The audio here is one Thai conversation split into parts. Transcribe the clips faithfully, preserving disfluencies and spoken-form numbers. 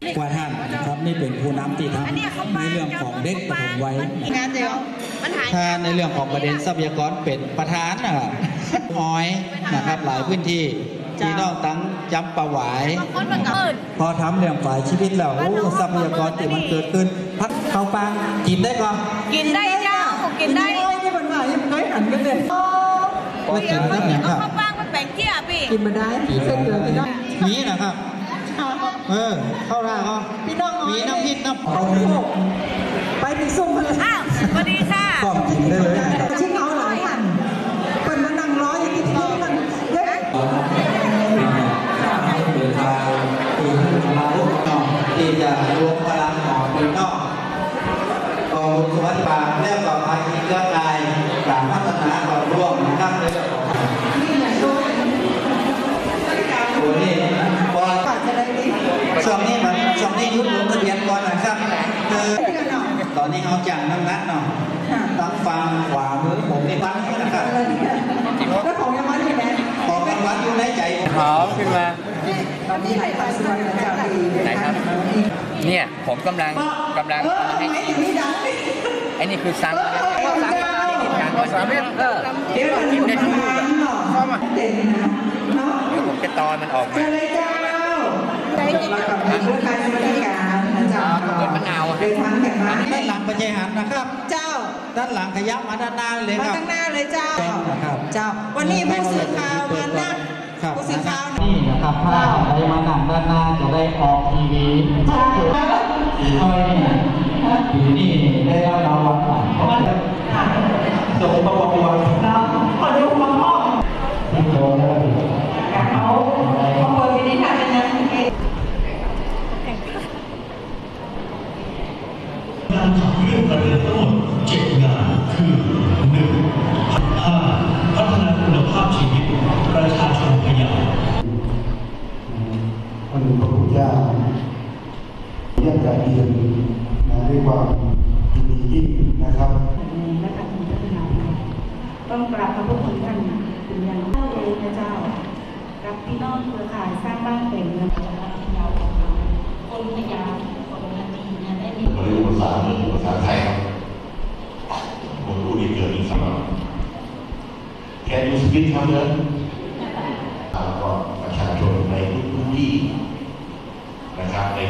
กว่าท่านนะครับนี่เป็นผู้นำที่ทำในเรื่องของเด็กปฐมวัยงานเดียวถ้าในเรื่องของประเด็นทรัพยากรเป็นประธานนะครับอ้อยนะครับหลายพื้นที่ที่นอกตั้งจำประหวายพอทำเรื่องฝ่ายชีวิตแล้วทรัพยากรที่มันเกิดขึ้นพักเข้าปางกินได้ก่อนกินได้เจ้ากินได้ที่มันมายังน้อยหันกันเลยก็กินได้อย่างครับข้าวปางมันแบ่งเจี้ยพี่กินมาได้ผีเส้นเดือดพี่น้องผีนะครับเออเข้าราก็พี่น้องมีน้ำพริกน้ำเอาไปถึงส้มเลยอ้าวสวัสดีค่ะก็กินได้เลยชิ้นเอาหลายอันเป็นมานั่งร้อยอย่างนี้ที่มันเยอะที่จะรวมพลังของคนนอกกองสวัสดิ์บาลและกองภาคีเครือข่ายการพัฒนาต่อร่วมนะครับในเรื่องของตัวนี้ก่อนช่วงนี้มันช่วงนี้ยุบลงทะเบียนก่อนนะครับคือตอนนี้เอาจังน้ำหนักเนาะตั้งฟังขวามือผมในบ้านนี้นะครับแล้วของยังไงที่ไหนของรางวัลอยู่ในใจผมหอมขึ้นมาตอนนี้ไหนไปสวยนะจ๊ะไหนครับเนี่ยผมกำลังกำลังให้ไอ้นี่คือซ้ำนะซ้ำไม่ได้กินกันซ้ำเนี่ยเออเดี๋ยวกินได้ทุกลูกเข้ามาเด่นนะเนาะเดี๋ยวผมจะตอนมันออกมาเจ้าเจ้าใจจริงกับผู้การบริการนะเจ้าต้นมะนาวเดินทางกันมาด้านหลังปัจจัยหันนะครับเจ้าด้านหลังขยับมาด้านหน้าเลยครับมาด้านหน้าเลยเจ้าครับเจ้าวันนี้ผู้สื่อข่าวมานั่งผู้สื่อข่าวนี่นะครับถ้าใครมานั่งด้านหน้าจะได้ออกทีวีสีน้อยนี่ปีนี้ได้รับรางวัลส่งประกวดขอดูความห้องที่โตเลยเขาเขาเปิดวิธีการเป็นยังไงการขับเคลื่อนประเด็นทั้งหมดเจ็ดงานคือหนึ่งห้าพัฒนาคุณภาพชีวิตประชาชนพยาพระพระพุทธเจ้าเรียกการเรียนนะด้วยความยินดียิ่งนะครับและการพัฒนาต้องกราบพระพุทธคุณท่านเป็นอย่างเล่าเองพระเจ้ากับพี่น้องเครือข่ายสร้างบ้านเป็นเงินเราคนพยาคนนาทีเนี่ยได้มีเรียนภาษาภาษาไทยผมพูดดีเกินอีกสำหรับแค่ยูสปิททำเลยแล้วก็ประชาชนในทุกพื้นที่นะครับใน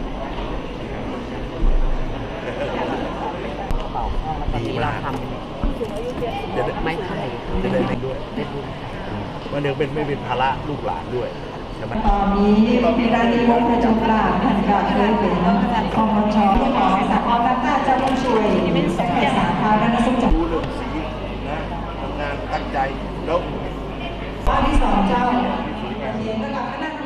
ดีมากจะไม่ไทยจะได้เล่นด้วยวันเดียวเป็นไม่เป็นภาระลูกหลานด้วยตอนนี้พิราณีวงศ์ประจุลาท่านก็เคยเป็นคอมชของสากลการจะมาช่วยเป็นสายสาธารณสุขจังหวัดเรื่องสีนะทำงานตั้งใจแล้วข้อที่สองเจ้าเรียนระดับคณะ